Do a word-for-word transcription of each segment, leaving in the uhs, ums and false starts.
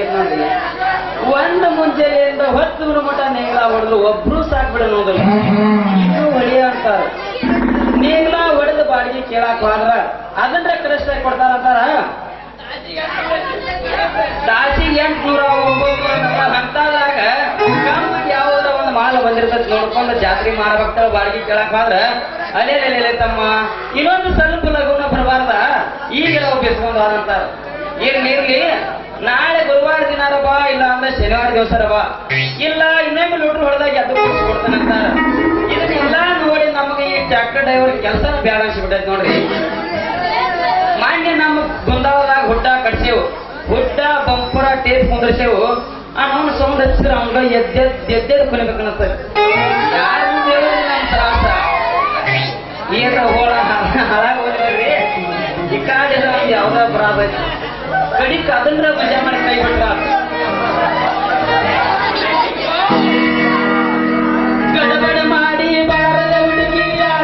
ಆಗೈತೆ ನೋಡ್ರಿ. ಒಂದು ಮುಂಜಾನೆಯಿಂದ ಹೊತ್ತು ಮಟ ನೇಗ್ಲ ಹೊಡೆದ್ರು ಒಬ್ರು ಸಾಕ್ಬಿಡ ನೋಡಿಲ್ಲ. ಇದು ಹೊಡಿಯ ಅಂತಾರ. ನೇಗ್ಲ ಹೊಡೆದು ಬಾಡಿಗೆ ಕೇಳಾಕ ಹೋದ್ರ ಅದನ್ನ ಕರೆಷ್ಟ ಕೊಡ್ತಾರ ಅಂತಾರ. ತಾಸಿಗೆ ಎಂಟುನೂರ ಒಂಬತ್ತು ಹಂತದಾಗ ಕಮ್ಮಿಗೆ ಯಾವುದೋ ಒಂದು ಮಾಲ ಬಂದಿರ್ತದೆ ನೋಡ್ಕೊಂಡು ಜಾತ್ರೆ ಮಾರಬೇಕಾಳ ಬಾಡಿಗೆ ಕೇಳಾಕ ಹೋದ್ರ ಅಲ್ಲೇ ಅಲ್ಲೇ ತಮ್ಮ ಇನ್ನೊಂದು ಸ್ವಲ್ಪ ಲಗುನ ಬರಬಾರ್ದ ಈಗ ನಾವು ಬೆಸ್ಕೊಂಡು ಅಂತಾರ. ಇರ್ಲಿ ನಾಳೆ ಗುರುವಾರ ದಿನಾರ ಬಾ, ಇಲ್ಲ ಅಂದ್ರೆ ಶನಿವಾರ ದಿವಸರ ಬಾ, ಇಲ್ಲ ಇನ್ನೊಮ್ಮೆ ಲೋಟ್ರು ಹೊಡೆದಾಗ ಅದು ಕೊಡ್ತಾನಂತಾರ. ಇದನ್ನೆಲ್ಲಾ ನೋಡಿ ನಮಗೆ ಈ ಟ್ರ್ಯಾಕ್ಟರ್ ಡ್ರೈವರ್ ಕೆಲಸನ ಬ್ಯಾಡ ಅನ್ಸಿಬಿಟ್ಟೈತಿ ನೋಡ್ರಿ. ಮಾನ್ಯ ನಮ್ಮ ಗುಂದಾವದಾಗ ಹುಡ್ಡ ಕಟ್ಸೇವು, ಹುಡ್ಡ ಬಂಪರ ಟೇಪ್ ಕುಂದ್ರಸೇವು. ಆ ನಾವು ಸೌಂಡ್ ಹಚ್ಚಿದ್ರೆ ಅವ್ನ ಎದ್ದೆದ್ ಎದ್ದೆದ್ ಕೊನಿಬೇಕನ್ನತ್ತ. ಯಾರು ನಮ್ಮ ತ್ರಾಸ ಏನ ಹೋಳ ಹಾಳಾಗ ಹೋದ್ರಿ. ಈ ಕಾಡಿದ ಒಂದು ಯಾವ್ದ ಬರಾಬ ಕಡಿಕ್ ಅದನ್ನ ಮಜಾ ಮಾಡಿ ಕೈ ಬಿಟ್ಟ ಗಡಬಡ ಮಾಡಿ ಬಾರದ ಹುಡುಗಿ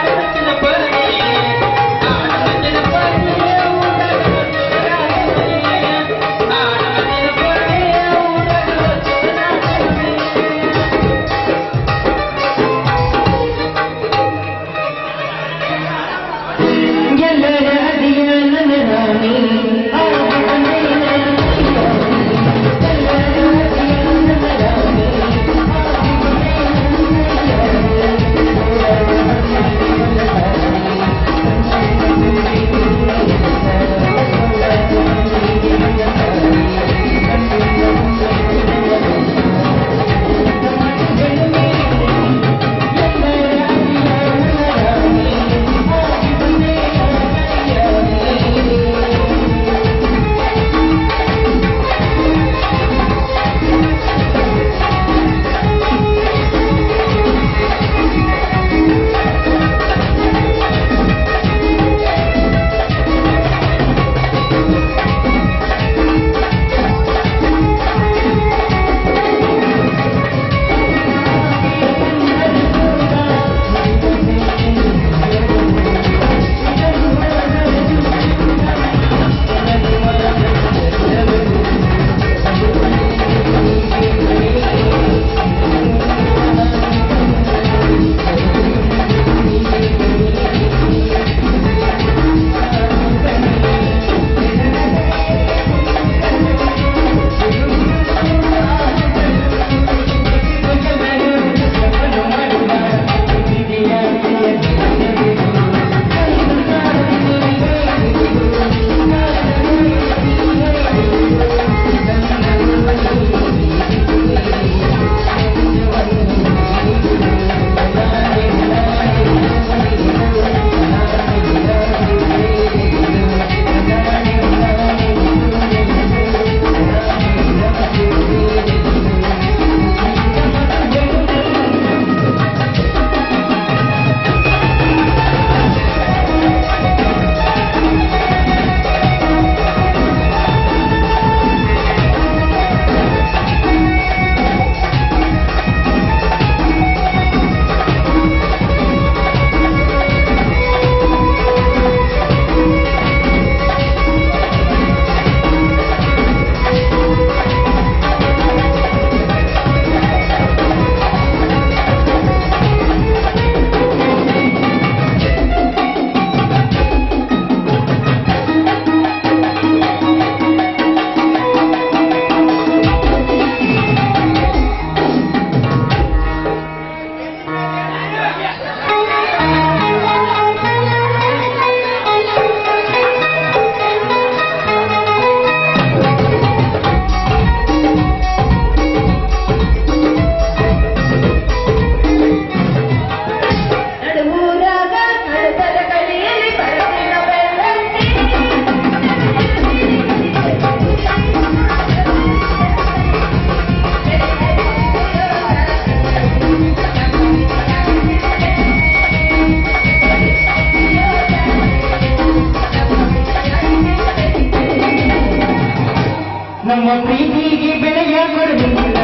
ನಮ್ಮ ಪ್ರೀತಿಗೆ ಬೆಳೆಯ ಕೊಡುವುದಿಲ್ಲ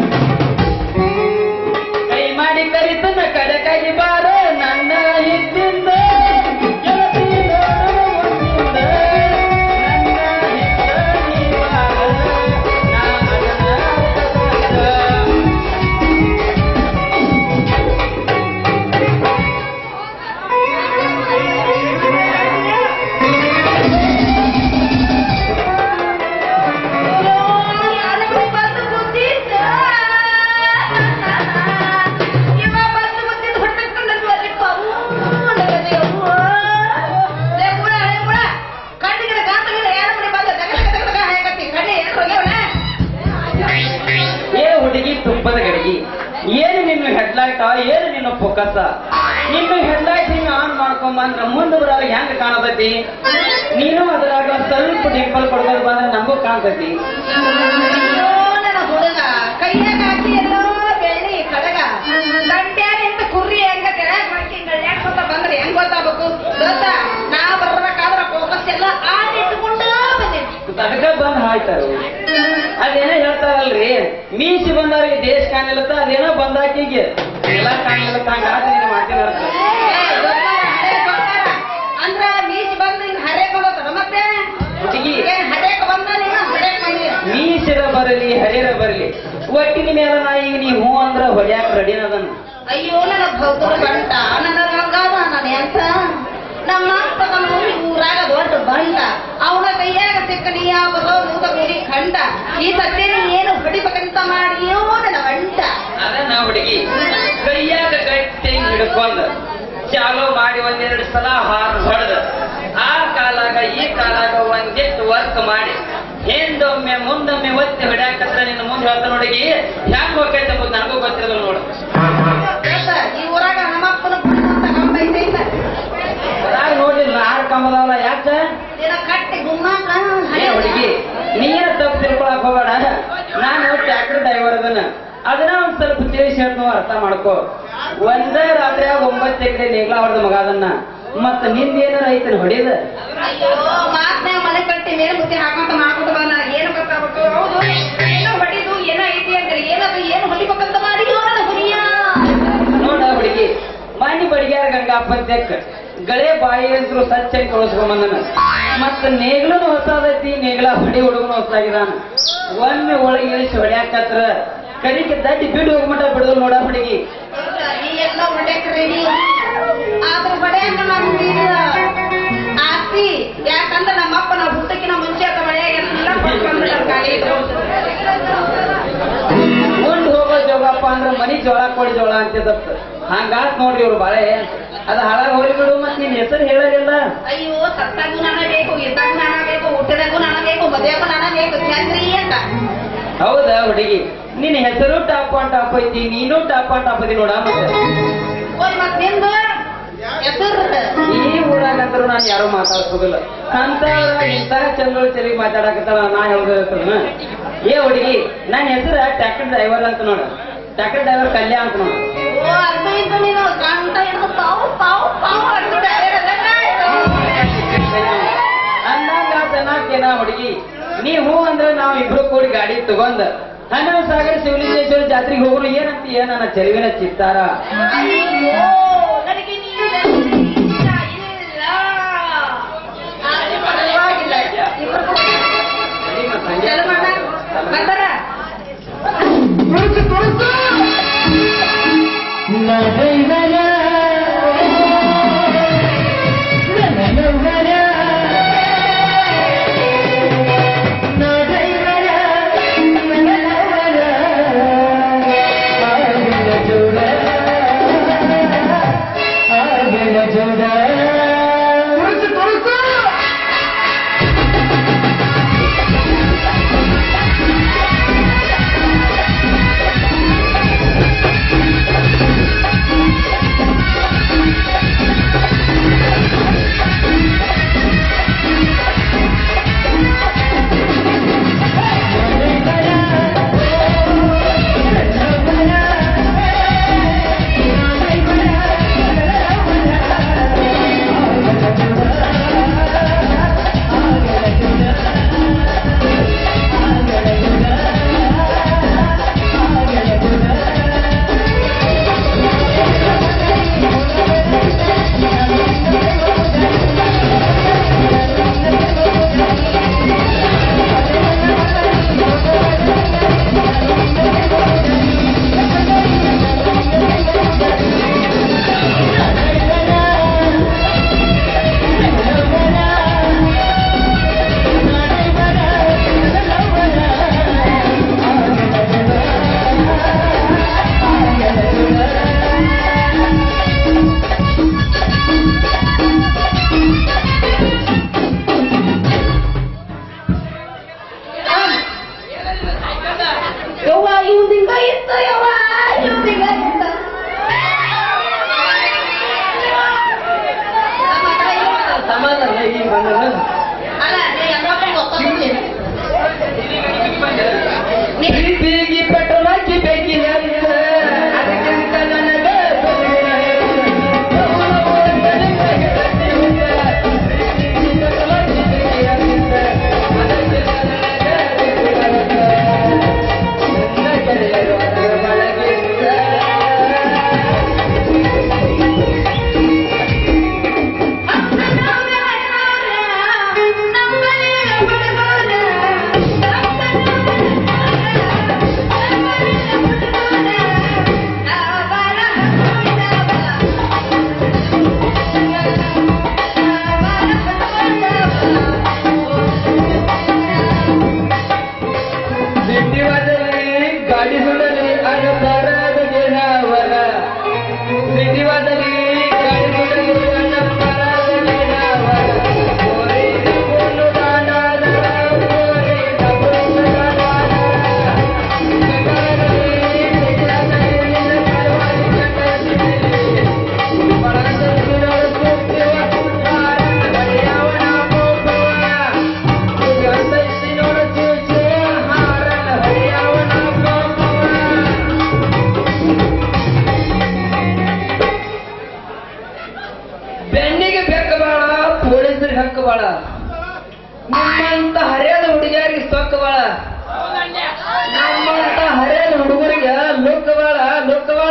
ಕೈ ಮಾಡಿ ಕರಿತನ ಕಡಕಾಗಿ ಬಾರೋ ನನ್ನ ಹಿಂದಿಂದ ನಾ ಹುಡುಗಿ ತುಪ್ಪದ ಗಡಿಗೆ ಏನು ನಿನ್ನ ಹೆಡ್ಲೈಟ್ ಏನು ನಿನ್ನ ಫೋಕಸ್ ನಿನ್ನ ಹೆಡ್ಲೈಟ್ ಹಿಂಗ ಆನ್ ಮಾಡ್ಕೊಂಬಂದ್ರ ಮುಂದೆ ಬರೋರು ಹೆಂಗ ಕಾಣತೈತಿ ನೀನು ಅದ್ರಾಗ ಸ್ವಲ್ಪ ಡಿಂಪಲ್ ಕೊಡ್ಬೋದು ಬಂದ್ರೆ ನಮಗೂ ಕಾಣ್ತೈತಿ ಹುಡುಗ ಕೈಯಾಗ ಹಾಕಿ ಎಲ್ಲೋ ಬೆಳ್ಳಿ ಕಡಗ ಗಂಟ್ಯಾನಿಂದ ಕುರ್ರಿ ಹೆಂಗ ತೆಳಗ್ ಮಾಡ್ಕೊಂಡ್ ಗಳ್ಯಾಕ್ ಗೊತ್ತ ಬಂದ್ರೆ ಹೆಂಗ್ ಗೊತ್ತಾಗಬೇಕು ಗೊತ್ತಾ ನಾ ಬರ್ಬೇಕಾದ್ರ ಫೋಕಸ್ ಎಲ್ಲ ಆನ್ ಇಟ್ಕೊಂಡು ಬಂದೇನಿ ಅದಕ್ಕ ಬಂದ್ ಹಾಯ್ತಾರು ಅದೇನೋ ಹೇಳ್ತಾರಲ್ರಿ ಮೀಸಿ ಬಂದವ್ರಿಗೆ ದೇಶ ಕಾಣಿಲ್ಲತ್ತ ಅದೇನೋ ಬಂದಾಕಿಗೆ ಎಲ್ಲ ಕಾಣಿಲ್ಲತ್ತ ಹಂಗ ಮಾಡ್ತೀನಿ ಅಂದ್ರ ಮೀಸಿ ಬಂದು ಹಿಂಗ್ ಹರೇಕ್ ಹೋಗತ್ತದ ಮತ್ತೆ ಹುಡುಗಿ ಹರೇಕ್ ಬಂದ ಹರೇಕ್ ಮಾಡಿ ಮೀಸಿರ ಬರಲಿ ಹರಿರ ಬರಲಿ ಒಟ್ಟಿನ ಮೇಲೆ ನಾ ಈಗ ನೀ ಹೂ ಅಂದ್ರ ಹೊಡ್ಯಾಕ ರೆಡಿ ಅದನ್ನ ಅಯ್ಯೋ ನನ್ನ ಭಕ್ತರು ಬಂಟ ನನ್ನ ರಂಗಾದ ನಾನು ಎಂತ ನಮ್ಮ ಅಪ್ಪನ ಊರಾಗ ದೊಡ್ಡ ಬಂಟ ಅವನ ಕೈಯಾಗ ಸಿಕ್ಕನಿ ಯಾವದೋ ಮೂತ ಗುರಿ ಖಂಡ ಈ ಸದ್ಯ ನೀ ಏನು ಹೊಡಿಬೇಕಂತ ಮಾಡಿಯೋ ನನ್ನ ಬಂಟ ಅದನ್ನ ಹುಡುಗಿ ಕೈಯಾಗ ಗಟ್ಟಿ ಹಿಡ್ಕೊಂಡ ಚಾಲೋ ಮಾಡಿ ಒಂದೆರಡು ಸಲ ಹಾರ್ ಹೊಡೆದ ಆ ಕಾಲಾಗ ಈ ಕಾಲಾಗ ಒಂದಿಟ್ಟು ವರ್ಕ್ ಮಾಡಿ ಹಿಂದೊಮ್ಮೆ ಮುಂದೊಮ್ಮೆ ಒತ್ತಿ ಹೊಡ್ಯಾಕತ್ರ ನಿನ್ನ ಮುಂದೆ ಹೇಳ್ತಾ ನೋಡಿಗಿ ಯಾಕೆ ಹೋಗ್ತೈತೆ ಎಂಬುದು ನನಗೂ ಗೊತ್ತಿರೋದು ನೋಡು ಈ ಊರಾಗ ನಮ್ಮಪ್ಪನ ಬಿಡುವಂತ ಕಂಬ ಐತೆ ಇಲ್ಲ ಅದಾಗ ನೋಡಿಲ್ಲ ಆರು ಕಂಬದವಲ್ಲ ಯಾಕ ಕಟ್ಟಿ ಗುಮ್ಮಾಕ ಹುಡುಗಿ ನೀನ ತಪ್ಪು ತಿಳ್ಕೊಳಕ್ ಹೋಗೋಣ ನಾನು ಟ್ರ್ಯಾಕ್ಟರ್ ಡ್ರೈವರ್ ಅದನ್ನ ಅದನ್ನ ಒಂದ್ ಸ್ವಲ್ಪ ತಿಳಿಸಿ ಹೇಳ್ತು ಅರ್ಥ ಮಾಡ್ಕೋ ಒಂದೇ ರಾತ್ರಿ ಒಂಬತ್ತು ಎಕರೆ ನೇಗ್ಲಾ ಹೊಡೆದ ಮಗ ಅದನ್ನ ಮತ್ತ ನಿಂದ ಏನಾರ ಐತನ ಹೊಡಿದ ಅಯ್ಯೋ ಮಾತ್ನೇ ಮನೆ ಕಟ್ಟಿ ಮೇಲೆ ಮುತ್ತಿ ಹಾಕೊಂತ ಮಾಡ್ಕೊಂಡು ಬಾ ನನಗೆ ಏನು ಗೊತ್ತಾಗಬೇಕು ಹೌದು ಏನೋ ಹೊಡಿದು ಏನೋ ಐತಿ ಅಂದ್ರೆ ಏನದು ಏನು ಹೊಡಿಬೇಕಂತ ಮಾಡಿ ನನ್ನ ಹುರಿಯ ನೋಡ ಹುಡುಗಿ ಮಣ್ಣಿ ಬಡಿಗ್ಯಾರ ಗಂಗಾಪ್ಪ ತೆಕ್ಕ ಗಳೆ ಬಾಯಿ ಅಂತೂ ಸಚ್ಚಿ ಕಳಿಸ್ಕೊಂಬಂದನ ಮತ್ತ ನೇಗ್ಲೂ ಹೊಸಾದೈತಿ ನೇಗ್ಲಾ ಹೊಡಿ ಹುಡುಗನು ಹೊಸಾಗಿದಾನ ಒಮ್ಮೆ ಒಳಗೆ ಇಳಿಸಿ ಹೊಡ್ಯಾಕತ್ರ ಕಡಿಗೆ ದಡ್ಡಿ ಬಿಡು ಹೋಗ್ಮಟ ಬಿಡುದು ನೋಡ ಹುಡುಗಿ ನೀ ಎಲ್ಲ ಹೊಡ್ಯಾಕ ರೆಡಿ ಆದ್ರ ಹೊಡ್ಯಾಕ ನಮ್ಗೆ ಆಸ್ತಿ ಯಾಕಂದ್ರೆ ನಮ್ಮಪ್ಪ ನಾವು ಹುಟ್ಟಕ್ಕಿನ ಮುಂಚೆ ಅಂತ ಮಳೆಯಾಗೆಲ್ಲ ಮುಂದ್ ಹೋಗೋ ಜೋಗಪ್ಪ ಅಂದ್ರ ಮನಿ ಜೋಳ ಕೊಡಿ ಜೋಳ ಅಂತಿದತ್ತ ಹಂಗಾತ್ ನೋಡ್ರಿ ಇವ್ರು ಬಾಳೆ ಅದ ಹಾಳಾಗ ಹೋಗಿ ಬಿಡು ಮತ್ ನಿನ್ ಹೆಸರು ಹೇಳಲಿಲ್ಲ ಅಯ್ಯೋ ಸತ್ತಾಗೂ ನಾನ ಬೇಕು ಇದ್ದಾಗೂ ನಾನ ಬೇಕು ಹುಟ್ಟಿದಾಗೂ ನಾನ ಬೇಕು ಮದುವೆಗೂ ನಾನ ಬೇಕು ಚಂದ್ರಿ ಅಂತ ಹೌದಾ ಹುಡುಗಿ ನಿನ್ ಹೆಸರು ಟಾಪ್ ಆನ್ ಟಾಪ್ ಐತಿ ನೀನು ಟಾಪ್ ಆನ್ ಟಾಪ್ ಐತಿ ನೋಡ ಮತ್ತೆ ಮತ್ ನಿಂದು ಹೆಸರು ಈ ಊರಾಗಂತರೂ ನಾನು ಯಾರು ಮಾತಾಡ್ಸೋದಿಲ್ಲ ಅಂತ ಇಂತಹ ಚಂದ್ರಗಳು ತೆರಿಗೆ ಮಾತಾಡಕತ್ತಾಳ ನಾ ಹೇಳ್ದ ಏ ಹುಡುಗಿ ನನ್ನ ಹೆಸರು ಟ್ರ್ಯಾಕ್ಟರ್ ಡ್ರೈವರ್ ಅಂತ ನೋಡ ಟ್ರ್ಯಾಕ್ಟರ್ ಡ್ರೈವರ್ ಕಲ್ಯಾಣ ಅಂತ ನೋಡ ಓ ಅರ್ಥ ಇತ್ತು ನೀನು ಕಂಠ ಹಿಡಿದು ಪಾವು ಪಾವು ಪಾವು ಅಂದಂಗ ಚೆನ್ನಾಗೇನ ಹುಡುಗಿ ನೀ ಹೂ ಅಂದ್ರೆ ನಾವು ಇಬ್ರು ಕೂಡಿ ಗಾಡಿ ತಗೊಂಡ್ ಹನ್ನೊಂದು ಸಾಗರ ಶಿವಲಿಂಗೇಶ್ವರ ಜಾತ್ರೆಗೆ ಹೋಗೋರು ಏನಂತ ನನ್ನ ಚೆಲುವಿನ ಚಿತ್ತಾರ ನನಗೆ ಬಂದರ ಗಾಡಿ ಸುಡಲಿ ಅನಪರಾಧ ಜನವರ ಸಿಟಿವಾದಲ್ಲಿ ಗಾಡಿ ಸುಡಲಿ ಅನಪರಾಧ ಜನವರ ಕೋರಿ ಕೊಂಡು ದಾನಾದ ಕೋರಿ ತಪಸ್ಸ ದಾನಾದ ಗಗನದಲ್ಲಿ ಸಿಟಿವಾದಲ್ಲಿ ನಿನ್ನ ಕರುವಾಗಿ ಕಟ್ಟಲಿ ಪರಾಧ ಸುಡಲು ಸುತ್ತಿವ ಕುಂಟಾರ ಹರಿಯವನ ಕೋಪವ ಗಂಧೈಸಿ ನೋಡ ಚೂಚೆ ಹಾರನ ಹರಿಯವನ ಕೋಪವ ಬೆನ್ನಿಗೆ ಬೆಕ್ಕ ಬಾಳ ಪೊಲೀಸರಿಗೆ ಹಕ್ಕ ಬಾಳ ನಿಮ್ಮಂತ ಹರಿಯದ ಹುಡುಗಿಯರಿಗೆ ಸೊಕ್ಕ ಬಾಳ ನಮ್ಮಂತ ಹರಿಯದ ಹುಡುಗರಿಗೆ ಲುಕ್ಕ ಬಾಳ ಲುಕ್ಕ ಬಾಳ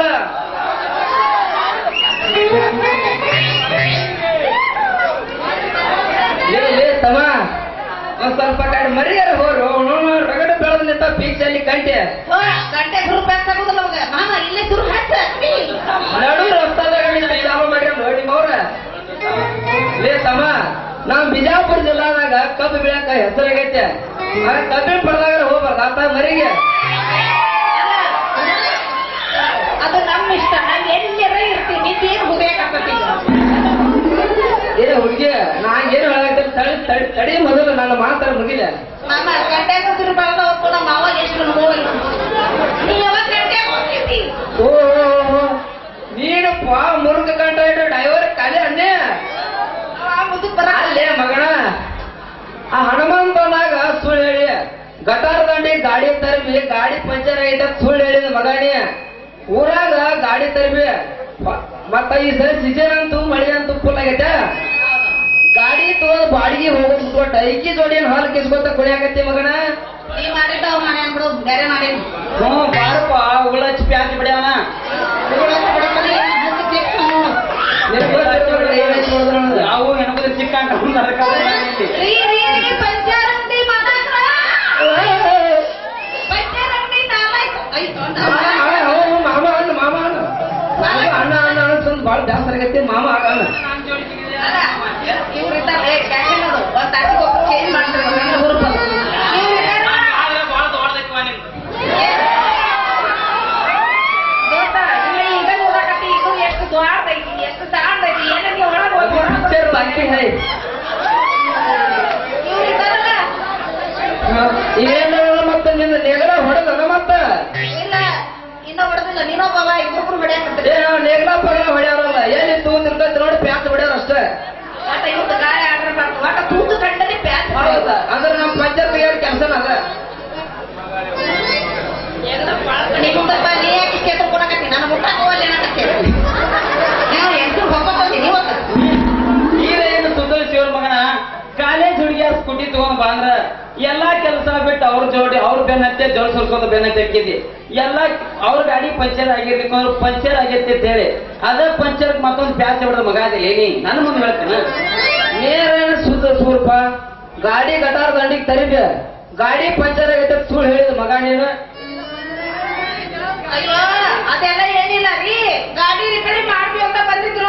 ಲೇ ಲೇ ತಮ್ಮ ಒಂದ್ ಸ್ವಲ್ಪ ಕಡೆ ಮರಿಯಾರ ಹೋರು ರಗಡ ಬೆಳೆದ ನಿಂತ ಪೀಚಲ್ಲಿ ಕಂಟೆ ಓ, ಗಂಟೆ ಗ್ರೂಪ್ ಹಾಕೋದಿಲ್ಲ ಅವಾಗ ಮಾಮ ಇಲ್ಲೇ ಶುರು ಹಾಕ ನಡು ರಸ್ತಾದಾಗ ಚಾಲು ಮಾಡ್ರಿ ನೋಡಿ ಅವ್ರ ಲೇ ತಮ್ಮ ನಾವ್ ಬಿಜಾಪುರ ಜಿಲ್ಲಾದಾಗ ಕಬ್ಬು ಬೆಳ್ಯಾಕ ಹೆಸರಾಗೈತೆ ಕಬ್ಬಿನ ಪಡೆದಾಗ ಹೋಗ್ಬಾರ್ದು ಆತ ಮರಿಗೆ ಅದು ನಮ್ಮ ಇಷ್ಟ ನಾವ್ ಎಲ್ಲರ ಇರ್ತೀವಿ ನೀನ್ ಹುದೇಕಾಗ್ತತಿ ಏ ಹುಡುಗಿ ನಾ ಏನು ಹೇಳಾಗ್ತದೆ ತಡಿ ತಡಿ ತಡಿ ಮೊದಲು ನನ್ನ ಮಾತಾಡ ಮುಗಿಲೆ ಮಾಮ ಗಂಟೆ ಶುರು ಬೆಳೆದ ಹೋಗ್ತು ನಮ್ಮ ಅವಾಗ ಎಷ್ಟು ನೋಡಿ ನೀ ಯಾವಾಗ ಗಂಟೆ ಹೋಗ್ತೀವಿ ಓ ನೀನು ಪಾ ಮುರುಗ ಗಂಟ ಡ್ರೈವರ್ ಕಾಲೇ ಅನ್ನೇ ಮುದುಕ್ ಬರ ಅಲ್ಲೇ ಮಗಣ ಆ ಹನುಮಂತನಾಗ ಸುಳ್ಳು ಹೇಳಿ ಗಟಾರ ದಂಡಿ ಗಾಡಿ ತರಬಿ ಗಾಡಿ ಪಂಚರ್ ಆಗೈತೆ ಸುಳ್ಳು ಹೇಳಿದ ಮಗಣಿ ಊರಾಗ ಗಾಡಿ ತರಬಿ ಮತ್ತ ಈ ಸರಿ ಸೀಸನ್ ಅಂತೂ ಮಳಿ ಅಂತೂ ಫುಲ್ ಆಗೈತೆ ಗಾಡಿ ತಗೊಂಡ್ ಬಾಡಿಗೆ ಹೋಗೋದು ಐಕಿ ಜೋಡಿ ಹಾಲು ಕಿಸ್ಕೊತ ಕುಡಿಯಾಕತ್ತಿ ಮಗನ ನೀ ಮಾಡಿದ್ದ ಅವ್ ಮಾಡ್ಯಾನ ಬಿಡು ಬೇರೆ ಮಾಡಿ ಹ್ಞೂ ಬಾರಪ್ಪ ಉಳ್ಳಚ್ಚಿ ಪ್ಯಾಚ್ ಬಿಡ್ಯಾವನ ನಾವು ಏನಂದ್ರೆ ಚಿಕ್ಕ ಪಂಚಾರಂಗಡಿ ಮಾತಾಡ್ರ ಪಂಚಾರಂಗಡಿ ನಾಲಾಯ್ತು ಆಯ್ತು ಮಾಮ ಅಣ್ಣ ಮಾಮ ಅಣ್ಣ ಅಣ್ಣ ಅಣ್ಣ ಅಣ್ಣ ಬಾಳ ಜಾಸ್ತಿ ಆಗೈತಿ ಮಾಮ ಅಣ್ಣ ಇವ್ರಿದ್ದಾರೆ ಕ್ಯಾಶನ್ ನೋಡು ಒಂದ್ ತಾಸಿಗೆ ಒಬ್ಬರು ಚೇಂಜ್ ಮಾಡ್ತಾರೆ ಹುರುಪ ಈಗ ನೋಡಕತ್ತಿ ಇದು ಎಷ್ಟು ದ್ವಾರದೈತಿ ಎಷ್ಟು ಸಾರ್ದೈತಿ ಏನಾಗಿ ಒಳಗೆ ಪಿಕ್ಚರ್ ಬಾಕಿ ಹೈ ಇವ್ರಿದ್ದಾರಲ್ಲ ಏನು ಮತ್ತೆ ನಿನ್ನ ನೇಗಲ ಹೊಡೆದ ಮತ್ತ ಇಲ್ಲ ಇನ್ನೂ ಹೊಡೆದಿಲ್ಲ ನೀನೊಬ್ಬವ ಇಬ್ಬರು ಹೊಡೆಯಕತ್ತೀರಿ ಏ ನಾವು ನೇಗಲ ಪಗಲ ಹೊಡ್ಯಾರಲ್ಲ ಎಲ್ಲಿ ತೂಂದಿರ್ತೈತಿ ನೋಡಿ ಪ್ಯಾಚ್ ಹೊಡ್ಯಾರ ಅಷ್ಟೇ ಒಟ್ಟ ಇವ್ರದ್ದು ಗಾಯ ಆಡ್ರ ಒಟ್ಟ ತೂತು ಕಂಡನೆ ಪ್ಯಾಚ್ ಹೌದ ಅಂದ್ರೆ ನಮ್ಮ ಪಂಚಾಯತ್ ಕೆಲಸನ ಅದ ನಿಮ್ಮದಪ್ಪ ನೀ ಯಾಕೆ ಕೇತ ಕೊಡಕತ್ತಿ ನನ್ನ ಮುಖ ಹೋಗಲ್ಲ ಏನಾಗತ್ತೇವೆ ನೀವು ಹೆಂಗರು ಹೋಗ್ಬಂದಿ ನೀವು ಈಗ ಏನು ಸುಂದರಿಸಿವ್ರ ಮಗನ ಕಾಲೇಜ್ ಹುಡುಗಿಯ ಸ್ಕೂಟಿ ತಗೊಂಡ್ ಬಂದ್ರ ಎಲ್ಲಾ ಕೆಲಸ ಬಿಟ್ಟು ಅವ್ರ ಜೋಡಿ ಅವ್ರ ಬೆನ್ನತ್ತೆ ಜೋಳ ಸುರ್ಕೊಂಡು ಬೆನ್ನತ್ತೆ ಹಾಕಿದಿ ಎಲ್ಲಾ ಅವ್ರ ಗಾಡಿ ಪಂಚರ್ ಆಗಿರ್ಬೇಕು ಅವ್ರು ಪಂಚರ್ ಆಗೈತೆ ಅಂತ ಹೇಳಿ ಅದ ಪಂಚರ್ ಮತ್ತೊಂದು ಪ್ಯಾಚ್ ಹೊಡೆದ ಮಗ ಅದಿಲ್ಲ ಏನಿ ನನ್ನ ಮುಂದೆ ಹೇಳ್ತೇನೆ ನೇರ ಸುದ್ದ ಸೂರ್ಪ ಗಾಡಿ ಗಟಾರ ದಂಡಿಗೆ ತರಿಬೆ ಗಾಡಿ ಪಂಚರ್ ಆಗೈತೆ ಸುಳ್ಳು ಹೇಳಿದ ಮಗ ನೀನು ಅಯ್ಯೋ ಅದೆಲ್ಲ ಏನಿಲ್ಲ ರೀ ಗಾಡಿ ರಿಪೇರಿ ಮಾಡ್ತೀವಿ ಅಂತ ಬಂದಿದ್ರು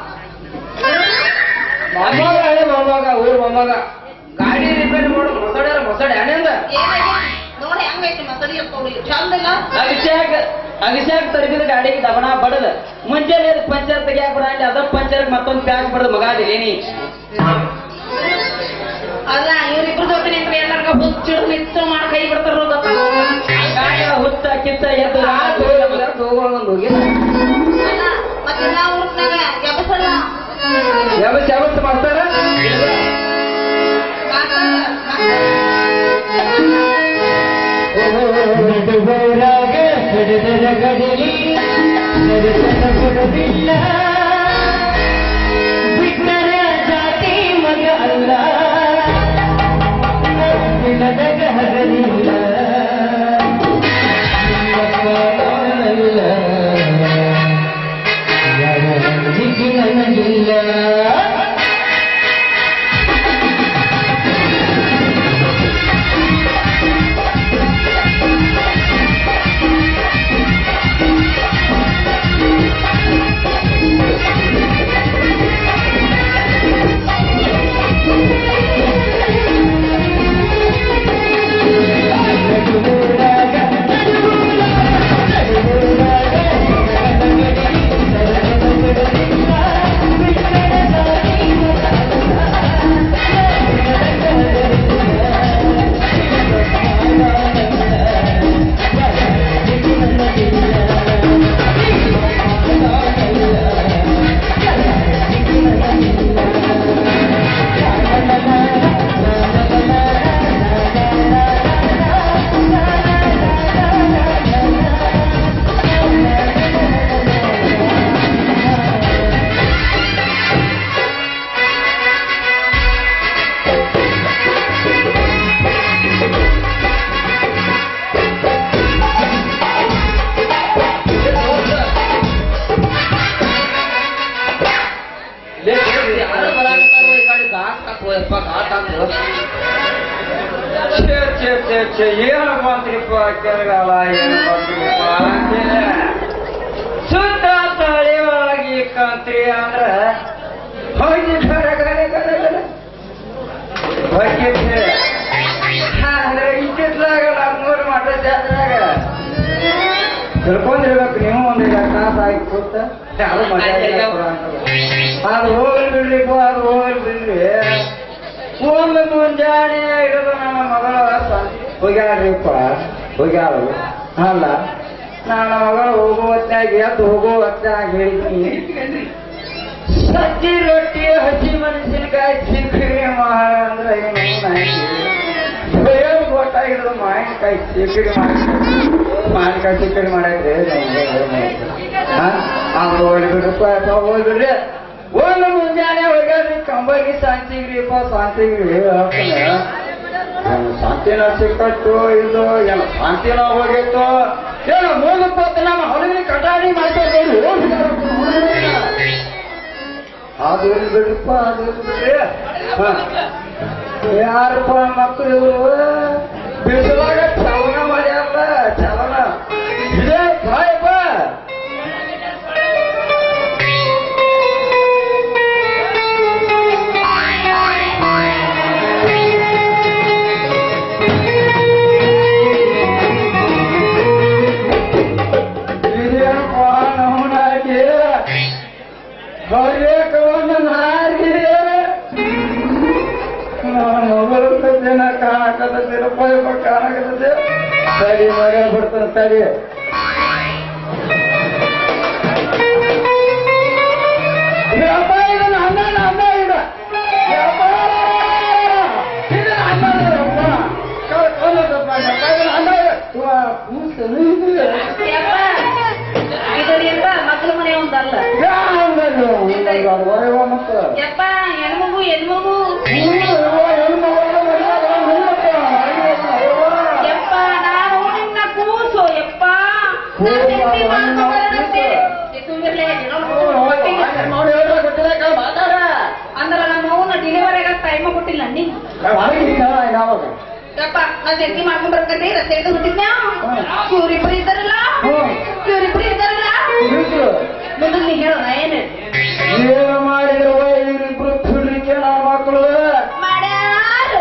ಮೊಮ್ಮಗ ಹಳೆ ಮೊಮ್ಮಗ ಊರ್ ಮೊಮ್ಮಗ ಗಾಡಿ ರಿಪೇರಿ ಮಾಡು ಮೊಸಡ್ಯಾರ ಮೊಸಡ ಹಣೆಂದ ಏನಾಗಿ ನೋಡಿ ಹೆಂಗೈತಿ ಮಸಡಿ ಅಂತ ಚಂದ ಇಲ್ಲ ಅಭಿಷೇಕ್ ಅಭಿಷೇಕ್ ತರಬಿದ ಗಾಡಿಗೆ ದಬಣ ಬಡದ ಮುಂಜಾನೆ ಪಂಚರ್ ತೆಗಿಯಾಕ ಬಿಡ ಅಲ್ಲಿ ಅದ ಪಂಚರ್ ಮತ್ತೊಂದು ಪ್ಯಾಕ್ ಬಡದ ಮಗ ಅದಿಲ್ಲ ಏನಿ ಅಲ್ಲ ಇವ್ರಿಬ್ರು ಜೊತೆ ನಿಂತ್ರೆ ಎಲ್ಲಾರ್ಗ ಹುಚ್ಚು ಮಿಚ್ಚು ಮಾಡಿ ಕೈ ಬಿಡ್ತಾರ ಗಾಡಿ ಹುತ್ತ ಕಿತ್ತ ಎದ್ದು ಹೋಗಿ ಅಲ್ಲ ಮತ್ತೆ ನಾವು ಊರ್ನಾಗ ಎಬಸಲ್ಲ ಯಾವತ್ ಯಾವತ್ತು ಮಾಡ್ತಾರ ನಡುವರಾಗ ಹಡದರ ಗಡಲಿ ನರಸನ ಕೊಡದಿಲ್ಲ ಬಿಟ್ಟರ ಜಾತಿ ಮಗ ಅಲ್ಲ ಬಿಡದಗ ಹಗಲಿಲ್ಲ ಕಾಣಲ್ಲ ಯಾರ ನನಗಿಲ್ಲ ಛೆ ಛೆ ಏನು ಬಂತ್ರಿಪ್ಪ ಕೆಳಗಾಲ ಏನು ಬಂತ್ರಿಪ್ಪ ಅಂತೀನಿ ಸುತ್ತ ತಳಿ ಒಳಗೆ ಕಂತ್ರಿ ಅಂದ್ರ ಹೋಗಿ ಗರೆ ಗರೆ ಗರೆ ಗರೆ ಹೋಗಿದ್ದೆ ಅಂದ್ರೆ ಇತ್ತಿತ್ಲಾಗ ನಮ್ಮೂರು ಮಠ ಜಾತ್ರೆಯಾಗ ತಿಳ್ಕೊಂಡಿರ್ಬೇಕು ನೀವು ಒಂದೈದು ತಾಸು ಆಗಿ ಕೂತ ಅದು ಮಜಾ ಅದು ಹೋಗಲ್ ಬಿಡ್ಲಿಪ್ಪ ಅದು ಹೋಗಲ್ ಬಿಡ್ರಿ ಒಂದು ಮುಂಜಾನೆ ಹಿಡಿದು ನನ್ನ ಮಗಳ ಹೋಗ್ಯಾಳ್ರಿಪ್ಪ ಹೋಗ್ಯಾಳು ಅಲ್ಲ ನನ್ನ ಮಗಳು ಹೋಗುವ ಹೊತ್ತಾಗ ಎದ್ದು ಹೋಗುವ ಹೊತ್ತಾಗ ಹೇಳ್ತೀನಿ ಸಜ್ಜಿ ರೊಟ್ಟಿ ಹಸಿ ಮೆಣಸಿನಕಾಯಿ ಸಿಕ್ಕರಿ ಮಾಡ ಅಂದ್ರೆ ಏನು ಗೊತ್ತಾಗಿರೋದು ಮಾವಿನಕಾಯಿ ಸಿಕ್ಕಡಿ ಮಾಡಿ ಮಾವಿನಕಾಯಿ ಸಿಕ್ಕಡಿ ಮಾಡಾಕ್ರಿ ಅವ್ರು ಹೋಗ್ಬಿಡ್ರಪ್ಪ ಹೋಗ್ಬಿಡ್ರಿ ಒಂದು ಮುಂಜಾನೆ ಹೋಗ್ಯಾಡ್ರಿ ಕಂಬಗಿ ಶಾಂತಿಗ್ರಿಪ್ಪ ಶಾಂತಿಗ್ರಿ ಶಾಂತಿನ ಸಿಕ್ಕಟ್ಟು ಇದು ಎಲ್ಲ ಶಾಂತಿನ ಹೋಗಿತ್ತು ಏನು ಮೂಗಪ್ಪತ್ತು ನಮ್ಮ ಹೊಲಗಿನ ಕಟಾಣಿ ಮಾಡ್ತಾರೆ ಅದು ಬಿಡ್ರಪ್ಪ ಅದು ಬಿಡ್ರಿ ಯಾರಪ್ಪ ಮಕ್ಕಳು ಇವರು ಬಿಸಿಲಾಗ ಚಲನ ಮಾಡ್ಯಾರಲ್ಲ ಚಲನ ಇದೇ ಬಾಯಪ್ಪ ಇದೇನಪ್ಪ ನವನಾಗಿ ಹರಿಯಕವನ್ನು ನಾರಿ ಮೊಬೈಲ್ ಕಾಣಕತ್ತೆ ರೂಪಾಯಿ ಕಾಣಕತ್ತೆ ಸರಿ ಮಗ ಬಿಡ್ತಾನೆ ಸರಿ ಅನ್ನ ಅನ್ನ ಇಡ ಮಕ್ಕಳ ಮನೆ ಒಂದಲ್ಲ ಯಪ್ಪ ಹೆಣ್ಮಗು ಹೆಣ್ಮಗು ಯಪ್ಪ ನಾನು ನಿನ್ನ ಕೂಸು ಯಪ್ಪ ಅಂದ್ರ ನಮ್ಮ ಅವನ ಡಿಲಿವರಿ ಆಗ ಟೈಮ್ ಕೊಟ್ಟಿಲ್ಲ ನೀ ಯಪ್ಪ ನಾ ಜಗ್ಗಿ ಮಾಡ್ಕೊಂಡ್ ಬರ್ಕಂಡಿ ರಸ್ತೆ ಹುಟ್ಟಿದ್ನ ಇವ್ರಿಬ್ರು ಇದ್ದಾರಲ್ಲ ಇವ್ರಿಬ್ರು ಇದ್ದಾರಲ್ಲ ಮೊದಲು ನೀ ಹೇಳೋಣ ಏನು ಏನು ಮಾಡಿರುವ ಇವರಿಬ್ರು ಬಿಡ್ಲಿಕ್ಕೆ ನಮ್ಮ ಮಕ್ಕಳು ಮಾಡ್ಯಾರು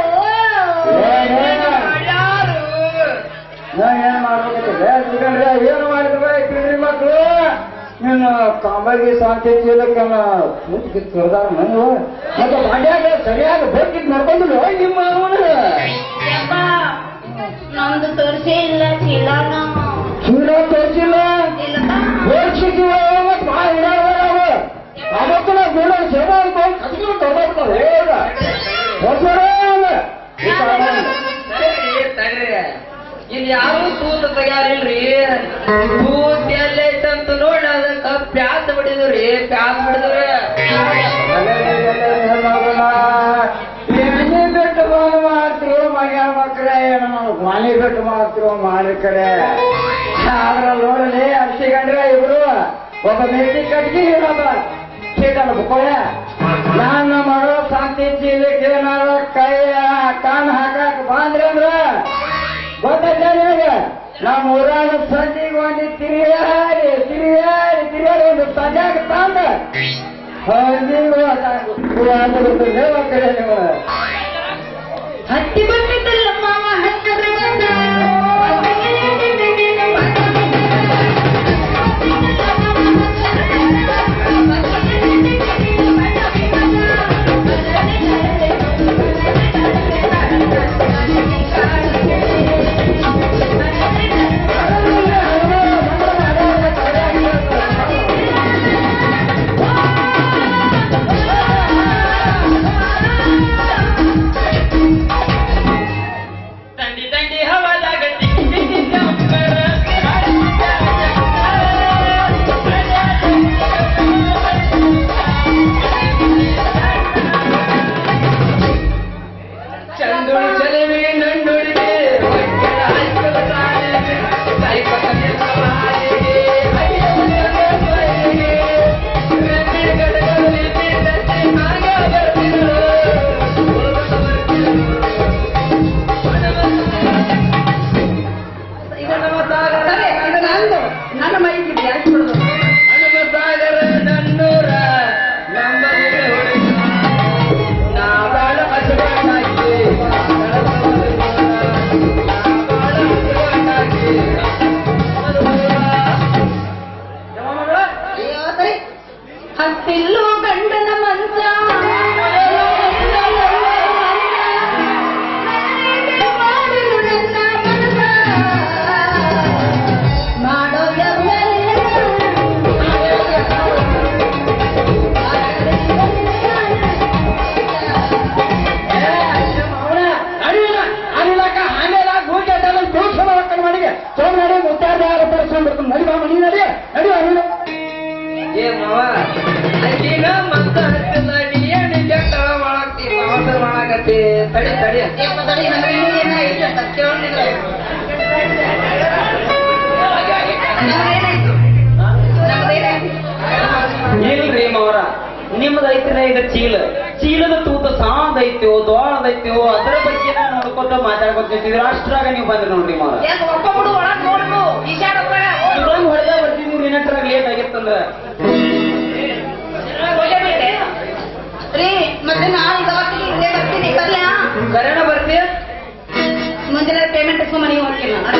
ನಾ ಏನ್ ಮಾಡ್ಬೇಕಂದ್ರೆ ಏನು ಮಾಡಿದ್ವ ಬಿಡ್ರಿ ಮಕ್ಕಳು ನೀನು ಕಾಂಬಾಗಿ ಶಾಂತಿ ಚೀಲಕ್ಕೆ ಕರೆದಾರ ನಾನು ಮತ್ತೆ ಮಂಡ್ಯಾಗ ಸರಿಯಾಗಿ ಬೇಕಿದ್ ನೋಡ್ಕೊಂಡು ನಿಮ್ಮ ನಮ್ದು ತೋರಿಸೇ ಇಲ್ಲ ಚೀಲನ ಚೀಲ ತೋರಿಸಿಲ್ಲ ತೋರಿಸಿದ್ವಿ ಮತ್ತೆ ಮಾ ಇಡಾವ ಅವತ್ತು ನಾವು ಬೇಡ ಸೇವ ಅನ್ಕೊಂಡು ಕತ್ಕೊಂಡು ತಗೊಂಡ್ಬಿಡ್ತಾರೆ ಇಲ್ಲಿ ಯಾರು ತೂತ ತೆಗ್ಯಾರಿಲ್ರಿ ತೂತ್ ಎಲ್ಲೈತಂತ ನೋಡಿ ಅದಕ್ಕ ಪ್ಯಾಸ್ ಬಿಡಿದ್ರಿ ಪ್ಯಾಸ್ ಬಿಡಿದ್ರಿ ಎಣ್ಣೆ ಬಿಟ್ಟು ಬಂದು ಮಾಡ್ತಿರೋ ಮಗ ಮಕ್ಕಳೇ ಮನೆ ಬಿಟ್ಟು ಮಾಡ್ತಿರೋ ಮಾಡಿ ಕಡೆ ಆದ್ರ ನೋಡಲಿ ಅರ್ಸಿಗಂಡ್ರೆ ಇಬ್ರು ಒಬ್ಬ ಮೆಟ್ಟಿ ಕಟ್ಟಿ ಇರೋದ ಚೀಟಲ್ಲ ಬುಕ್ಕೋಳ ನನ್ನ ಮಗಳು ಶಾಂತಿ ಚೀಲಕ್ಕೆ ಏನಾರ ಕೈ ಕಾನ್ ಹಾಕಕ್ ಬಂದ್ರಿ ಅಂದ್ರ ಗೊತ್ತೈತೆ ನಿಮಗೆ ನಮ್ಮ ಊರಾಗ ಸಂಜೆಗೆ ಒಂದು ತಿರುಗಾಡಿ ತಿರುಗಾಡಿ ತಿರುಗಾಡಿ ಒಂದು ಸಜಾಗ ತಂದ ಕಡೆ ನೀವು ಹತ್ತಿ ಬರ್ತಿದ್ದಲ್ಲ ಮಾವ ಹತ್ತಿರ ಬಂದು ನನ್ನ ಮೈಗೆ ಯಾಕೆ ಬಿಡುದು ಹನುಮ ಸಾಗರ ನನ್ನೂರ ನಂಬರಿಗೆ ಹೊಡಿ ನಾ ಬಾಳ ಹಸುವನಾಗಿ ಹತ್ತಿಲ್ಲು ಗಂಡನ ಮಂಚ ಮಾಡಲು ನನ್ನ ಮನಸ ಮಾಡೋ ಅನಿಲಕ್ಕ ಆಮೇಲೆ ಗೂಟೆಲ್ಲ ದೂಷಣ ಮಕ್ಕಳ ಮನೆಗೆ ಸೋಮ್ ನಡಿ ಮುತ್ತಾರ ಪಡಿಸ್ಕೊಂಡ್ಬಿಡ್ತು ನಡಿ ಬಾ ಮನಿ ನಡಿ ನಡಿ ಅನಿಲ ಏ ಮಾವ ಈಗ ಮತ್ತ ಹತ್ತಿಲ್ಲ ನೀ ಏನು ಜಟ್ಟ ಮಾಡಾಕ್ತಿ ಮಾವಸರ್ ಮಾಡಾಕತ್ತಿ ತಡಿ ತಡಿ ಇಲ್ರಿ ಮಾವರ ನಿಮ್ದು ಐತಿನ ಈಗ ಚೀಲ ಚೀಲದ ತೂತ ಸಾಂದ್ ಐತ್ಯೋ ದೋಳದೈತ್ಯೋ ಅದ್ರ ಬಗ್ಗೆ ನೋಡ್ಕೊತ ಮಾತಾಡ್ಕೊತಿದ್ವಿ ಅಷ್ಟ್ರಾಗ ನೀವು ಬಂದ್ರಿ ನೋಡ್ರಿ ಮಾವರ ಒಪ್ಪಬಿಡು ಒಳಗ್ ನೋಡ್ದು ಈಶಾಡ ಹೊಡೆದ ಬರ್ತಿದ್ವಿ ಮಿನಿಟ್ರಾಗ ಲೇಟ್ ಆಗಿತ್ತಂದ್ರ ರೀ ಮತ್ತೆ ನಾನು ಇದವತ್ತಿಗೆ ಇಲ್ಲೇ ಬರ್ತೀನಿ ಬರ್ಲಾ ಕರೆನ ಬರ್ತೀಯ ಮುಂಜಾನೆ ಪೇಮೆಂಟ್ ಇಸ್ಕೊಂಡ್ ಮನೆಗೆ ಹೋಗ್ತೀನಿ